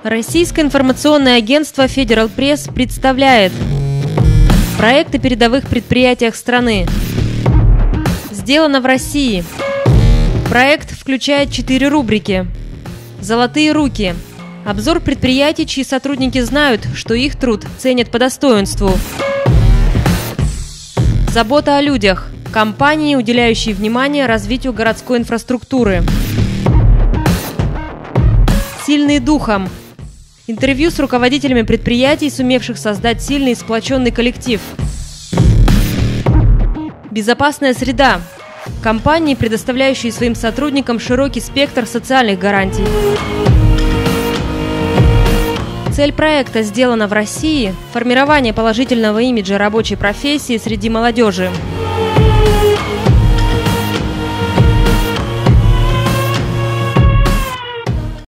Российское информационное агентство Federal Press представляет проект о передовых предприятиях страны. Сделано в России. Проект включает 4 рубрики. «Золотые руки». Обзор предприятий, чьи сотрудники знают, что их труд ценят по достоинству. «Забота о людях». Компании, уделяющие внимание развитию городской инфраструктуры. «Сильные духом». Интервью с руководителями предприятий, сумевших создать сильный и сплоченный коллектив. «Безопасная среда». Компании, предоставляющие своим сотрудникам широкий спектр социальных гарантий. Цель проекта «Сделано в России» – формирование положительного имиджа рабочей профессии среди молодежи.